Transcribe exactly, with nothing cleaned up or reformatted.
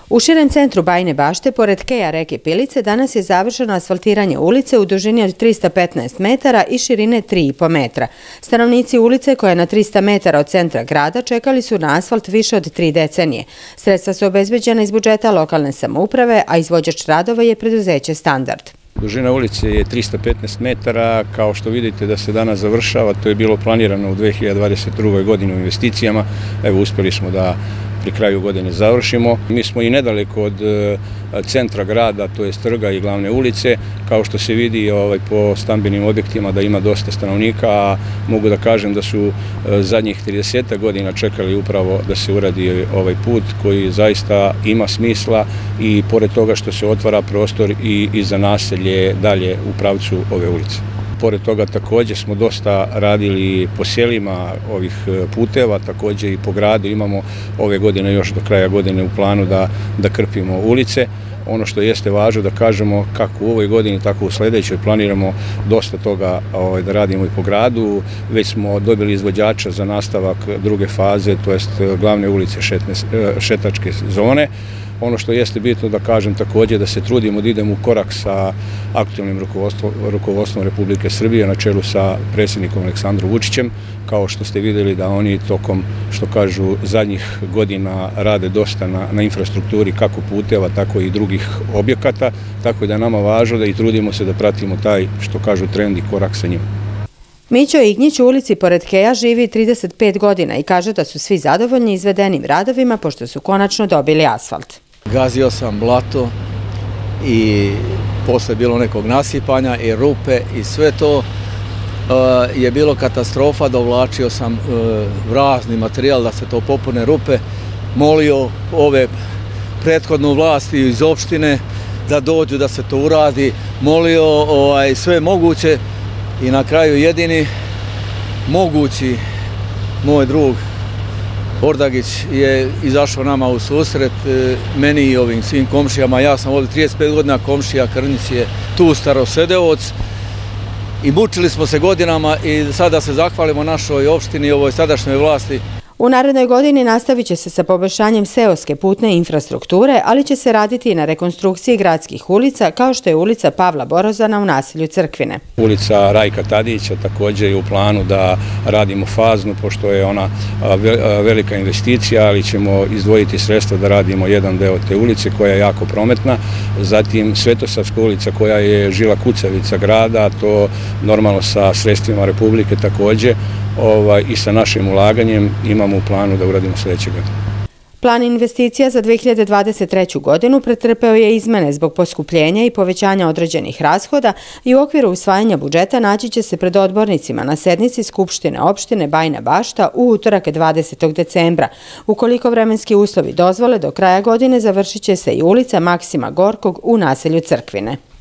U širem centru Bajine Bašte, pored keja reke Pilice, danas je završeno asfaltiranje ulice u dužini od trista petnaest metara i širine tri i po metra. Stanovnici ulice, koja je na trista metara od centra grada, čekali su na asfalt više od tri decenije. Sredstva su obezbeđena iz budžeta lokalne samouprave, a izvođač radova je preduzeće Standard. Dužina ulice je trista petnaest metara, kao što vidite da se danas završava, to je bilo planirano u dve hiljade dvadeset drugoj godini u investicijama, evo uspjeli smo da pri kraju godine završimo. Mi smo i nedaleko od centra grada, to je trga i glavne ulice, kao što se vidi ovaj, po stambenim objektima da ima dosta stanovnika, a mogu da kažem da su zadnjih trideset godina čekali upravo da se uradi ovaj put koji zaista ima smisla i pored toga što se otvara prostor i, i za naselje dalje u pravcu ove ulice. Pored toga također smo dosta radili po selima ovih puteva, također i po gradu imamo ove godine još do kraja godine u planu da, da krpimo ulice. Ono što jeste važno da kažemo kako u ovoj godini, tako u sljedećoj planiramo dosta toga ovaj, da radimo i po gradu. Već smo dobili izvođača za nastavak druge faze, to jest glavne ulice šetne, šetačke zone. Ono što jeste bitno da kažem također da se trudimo da idemo u korak sa aktualnim rukovodstvom, rukovodstvom Republike Srbije na čelu sa predsjednikom Aleksandrom Vučićem, kao što ste vidjeli da oni tokom, što kažu, zadnjih godina rade dosta na, na infrastrukturi kako puteva, tako i drugih objekata, tako da je nama važno da i trudimo se da pratimo taj, što kažu, trend i korak sa njim. Mićo Ignjić u ulici pored keja živi trideset pet godina i kaže da su svi zadovoljni izvedenim radovima pošto su konačno dobili asfalt. Gazio sam blato i posle bilo nekog nasipanja i rupe i sve to je bilo katastrofa. Dovlačio sam razni materijal da se to popune rupe, molio ove prethodnu vlasti iz opštine da dođu da se to uradi, molio ovaj, sve moguće i na kraju jedini mogući moj drug Ordagić je izašao nama u susret, meni i ovim svim komšijama. Ja sam ovdje trideset pet godina komšija, Krnjić je tu starosedeoc i mučili smo se godinama i sada se zahvalimo našoj opštini i ovoj sadašnjoj vlasti. U narednoj godini nastavit će se sa poboljšanjem seoske putne infrastrukture, ali će se raditi i na rekonstrukciji gradskih ulica, kao što je ulica Pavla Borozana u naselju Crkvine. Ulica Rajka Tadića također je u planu da radimo faznu, pošto je ona velika investicija, ali ćemo izdvojiti sredstva da radimo jedan deo te ulice koja je jako prometna. Zatim Svetosavska ulica koja je žila kucavica grada, to normalno sa sredstvima Republike također, Ovaj, i sa našim ulaganjem imamo u planu da uradimo sljedeće godine. Plan investicija za dve hiljade dvadeset treću. godinu pretrpeo je izmene zbog poskupljenja i povećanja određenih rashoda i u okviru usvajanja budžeta naći će se pred odbornicima na sednici Skupštine opštine Bajina Bašta u utorak dvadesetog decembra. Ukoliko vremenski uslovi dozvole, do kraja godine završit će se i ulica Maksima Gorkog u naselju Crkvine.